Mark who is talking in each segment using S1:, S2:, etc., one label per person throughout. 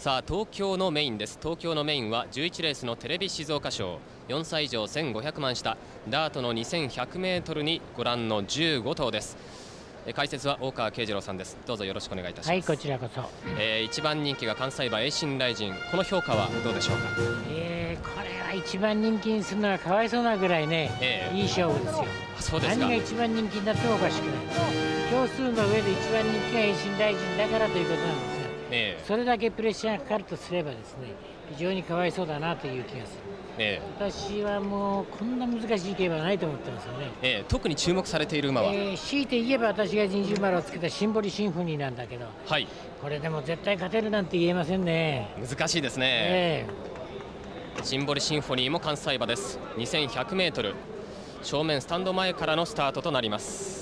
S1: さあ東京のメインです。東京のメインは11レースのテレビ静岡賞、4歳以上1500万下、ダートの 2100m にご覧の15頭です。解説は大川慶次郎さんです。どうぞよろしくお願いいたします。
S2: はい、こちらこそ。
S1: 一番人気が関西馬栄新大臣、この評価はどうでしょうか。
S2: これは一番人気にするのはかわいそうなぐらいね、いい勝負ですよ。
S1: そうですか。
S2: 何が一番人気になってもおかしくない。票数の上で一番人気が栄新大臣だからということなんですが、それだけプレッシャーがかかるとすればですね、非常にかわいそうだなという気がする。私はもうこんな難しい競馬はないと思ってますよね。
S1: 特に注目されている馬は、
S2: 強いて言えば私が人種丸をつけたシンボリシンフォニーなんだけど、はい、これでも絶対勝てるなんて言えませんね。
S1: 難しいですね。シンボリシンフォニーも関西馬です。 2100m 正面スタンド前からのスタートとなります。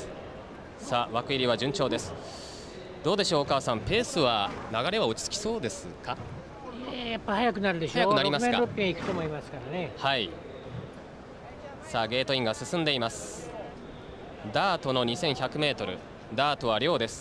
S1: さあ枠入りは順調です。どうでしょう、お母さん、ペースは流れは落ち着きそうですか。
S2: やっぱ速くなるでしょう。
S1: 速くなりますか。
S2: 6辺いくと思いますからね。
S1: はい。さあゲートインが進んでいます。ダートの 2100m、 ダートは量です。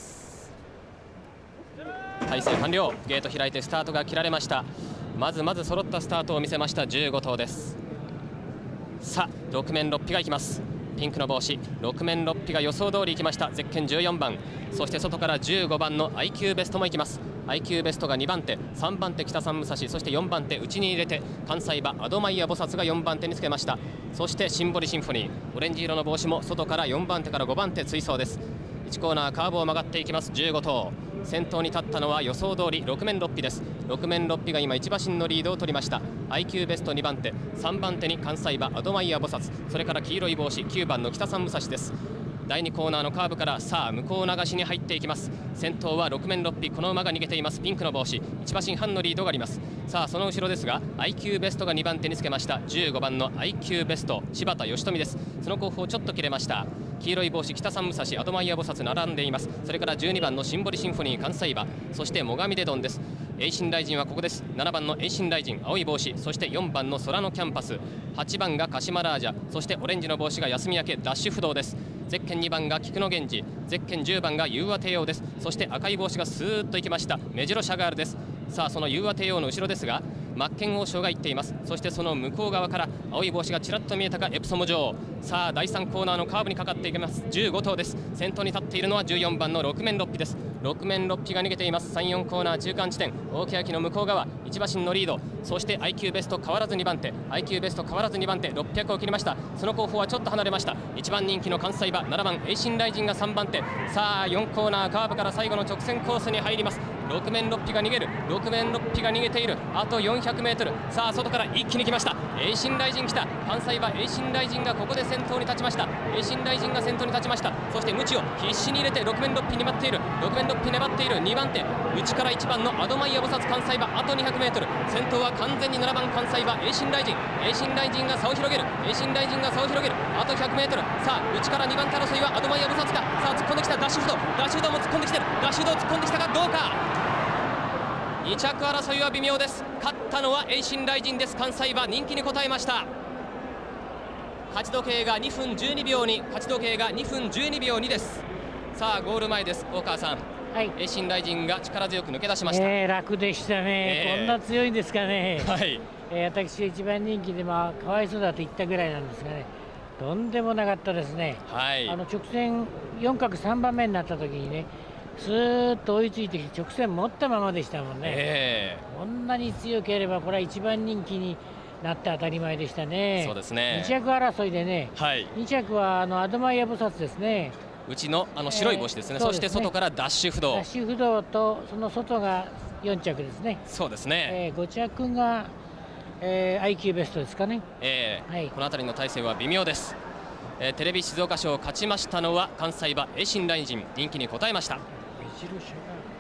S1: 体勢完了。ゲート開いてスタートが切られました。まず揃ったスタートを見せました15頭です。さあ6面6匹がいきます。ピンクの帽子6面6匹が予想通りいきました。ゼッケン14番、そして外から15番の IQ ベストもいきます。IQ ベストが2番手、3番手北三武蔵、そして4番手内に入れて関西馬アドマイヤ菩薩が4番手につけました。そしてシンボリシンフォニー、オレンジ色の帽子も外から4番手から5番手追走です。1コーナーカーブを曲がっていきます。15頭先頭に立ったのは予想通り6面6匹です。6面6匹が今1馬身のリードを取りました。 IQ ベスト2番手、3番手に関西馬アドマイヤ菩薩、それから黄色い帽子9番の北三武蔵です。第2コーナーのカーブからさあ向こう流しに入っていきます。先頭は6面6匹、この馬が逃げています。ピンクの帽子1馬身半のリードがあります。さあその後ろですが IQ ベストが2番手につけました。15番の IQ ベスト柴田義富です。その後方ちょっと切れました。黄色い帽子北三武蔵アドマイヤ菩薩並んでいます。それから12番のシンボリシンフォニー関西馬、そして最上デドンです。栄新大臣はここです。7番の栄新大臣青い帽子、そして4番の空のキャンパス、8番が鹿島ラージャ、そしてオレンジの帽子が休み明けダッシュ不動です。ゼッケン2番が菊野源氏、ゼッケン10番が融和帝王です。そして赤い帽子がスーッと行きました目白シャガールです。さあその融和帝王の後ろですがマッケン王将が行っています。そしてその向こう側から青い帽子がちらっと見えたかエプソム女王。さあ第3コーナーのカーブにかかっていきます。15頭です。先頭に立っているのは14番の6面6匹です。6面6匹が逃げています。3、4コーナー中間地点、大欅の向こう側1馬身のリード、そして IQ ベスト変わらず2番手、 IQ ベスト変わらず2番手、600を切りました。その後方はちょっと離れました。1番人気の関西馬7番栄新大臣が3番手。さあ4コーナーカーブから最後の直線コースに入ります。6面6匹が逃げる、6面6匹が逃げている。あと 400m、 さあ外から一気に来ました。栄新大臣来た。関西馬栄新大臣がここで先頭に立ちました。栄新大臣が先頭に立ちました。そしてムチを必死に入れて6面6匹に待っている、6面6匹粘っている2番手、内から1番のアドマイヤ菩薩関西馬、あと 200m、 先頭は完全に7番関西馬栄新大臣。栄新大臣が差を広げる、栄新大臣が差を広げる。あと 100m、 さあ内から2番手争いはアドマイヤ菩薩か。さあ突っ込んできたダッシュ不動、ダッシュ不動も突っ込んできてる、ダッシュ不動突っ込んできたかどうか。2着争いは微妙です。勝ったのは栄新大臣です。関西馬人気に応えました。勝ち時計が2分12秒2、勝ち時計が2分12秒2です。さあゴール前です。大川さん、はい、栄新大臣が力強く抜け出しました。
S2: 楽でしたね、こんな強いんですかね。
S1: はい、
S2: 私一番人気でかわいそうだと言ったぐらいなんですがね、とんでもなかったですね。はい、直線4角3番目になった時にね、スーッと追いついてきて直線持ったままでしたもんね。こんなに強ければこれは一番人気になって当たり前でしたね。
S1: そうですね。
S2: 2着争いでね、はい、2着はアドマイヤ菩薩ですね。
S1: うちの白い帽子ですね。そして外からダッシュ不動、
S2: ダッシュ不動とその外が4着ですね。
S1: そうですね。
S2: 5着が、IQ ベストですかね。
S1: はい、この辺りの体勢は微妙です。テレビ静岡賞を勝ちましたのは関西馬栄新大臣、人気に応えました。
S2: 目白シャガール